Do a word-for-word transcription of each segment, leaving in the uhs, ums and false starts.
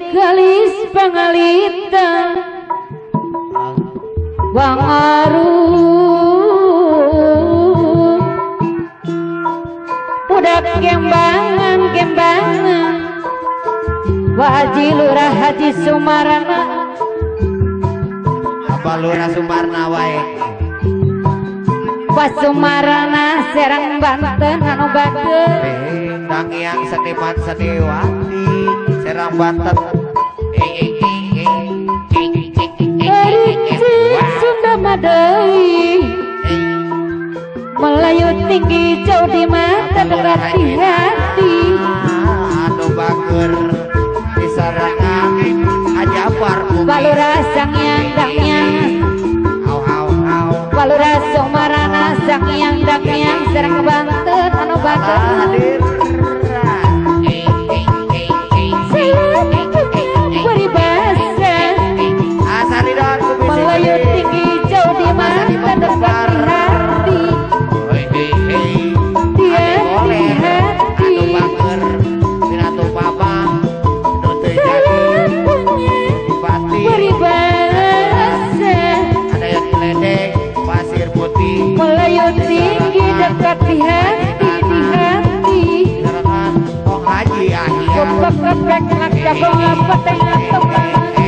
kalis pangalita wangaru budak kembangan kembangan Haji Lurah Haji Sumarna apa Lurah Sumarna wae Pak Sumarna Serang Banten anu bageus dang yang seniman seniwati Serang Banten Sunda Madai Melayu tinggi jauh di mata dekat di hati anu bager disarangan ajapar Balura sang yang dangnya au au au Balura Sumarana sang yang dangnya Serang Banten anu bageus hadir Melayu tinggi jauh di mata dekat di hati dia di hati bager Ratu Papa nu teu jadi Bupati peribahasa ada yang ledek pasir putih Melayu tinggi dekat di hati di hati serangan Kong Haji Ahya Kepek kepek nak jago apa tengah tengah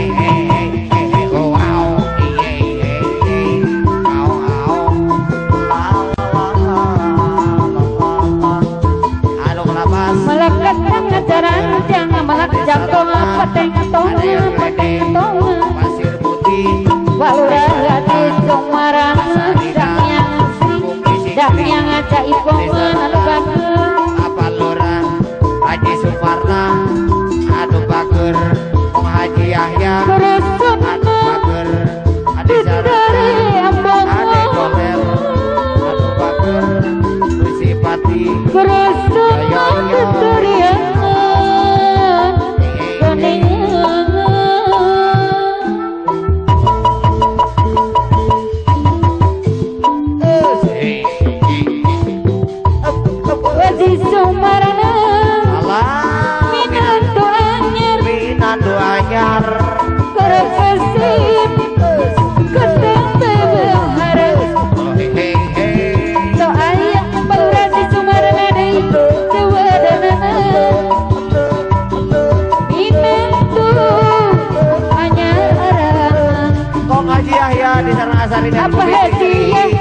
melekat tangan jaran jangan melak jangkong apa tengah tonga apa tengah tonga pasir putih Walurah Haji Sumarana sang yang dak yang aja ipongan anu bageus apa Lurah Haji Sumarna anu bager Kong Haji Yahya kerusun anu bager adi dari ambon ade Komel anu bager Sipati kerusun dari angan kuningan Haji Sumarana alah minantu anyar minantu anyar kerepesin keteng bebel harus so aya Balura Haji Sumarana deui dewadanana minantu anyar arangan Kong Haji Yahya di sana asari dan apa hadiah